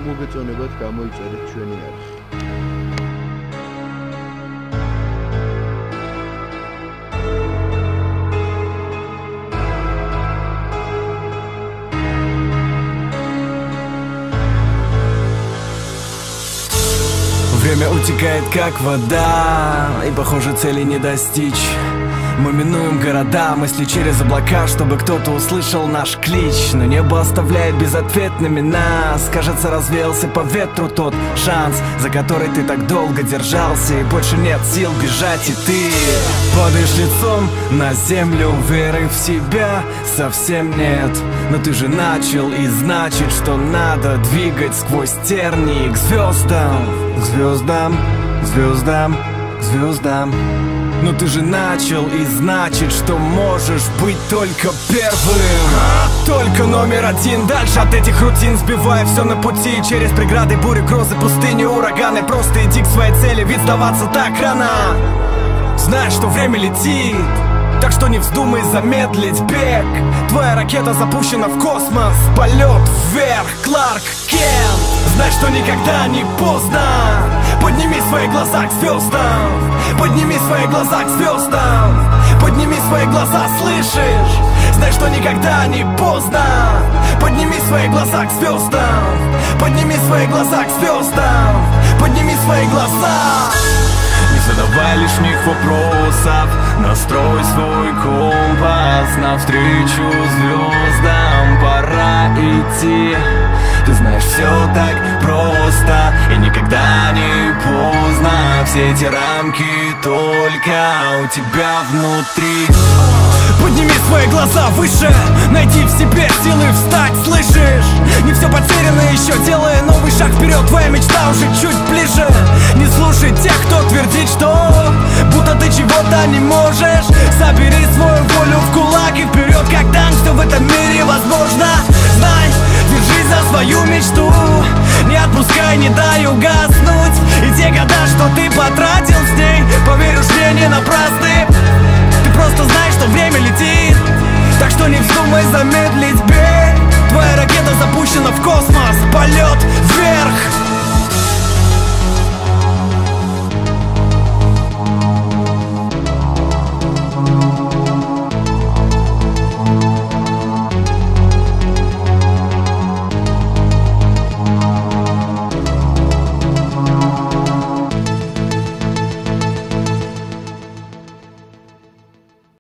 მოგეწონებათ გამოიწერეთ ჩვენი არხი. Время утекает как вода, и похоже цели не достичь. Мы минуем города, мысли через облака, чтобы кто-то услышал наш клич. Но небо оставляет безответными нас. Кажется, развеялся по ветру тот шанс, за который ты так долго держался, и больше нет сил бежать, и ты падаешь лицом на землю. Веры в себя совсем нет, но ты же начал, и значит, что надо двигать сквозь тернии к звездам. К звездам, к звездам, к звездам. Но ты же начал, и значит, что можешь быть только первым, только номер один. Дальше от этих рутин, сбивая все на пути. Через преграды, бури, грозы, пустыни, ураганы. Просто иди к своей цели, ведь сдаваться так рано. Знаешь, что время летит, так что не вздумай замедлить бег. Твоя ракета запущена в космос, полет вверх, Кларк Кент. Знай, что никогда не поздно. Подними свои глаза к звездам, подними свои глаза к звездам, подними свои глаза, слышишь? Знай, что никогда не поздно. Подними свои глаза к звездам, подними свои глаза к звездам, подними свои глаза. Не задавай лишних вопросов, настрой свой компас навстречу звездам. Пора идти. Ты знаешь, все так просто, и никогда не поздно. Все эти рамки только у тебя внутри. Подними свои глаза выше, найди в себе силы встать, слышишь? Не все потеряно еще, делая новый шаг вперед. Твоя мечта уже чуть ближе. Не слушай тех, кто твердит, что будто ты чего-то не можешь. Собери свою волю в кулак и вперед, как танк, все в этом мире возможно. Знай, держись за свою мечту, не отпускай, не дай угаснуть. И те года, что ты потратил с ней, поверь уж мне, не напрасны. Ты просто знай, что время летит, так что не вздумай замедлить бег. Твоя ракета запущена в космос, полет вверх.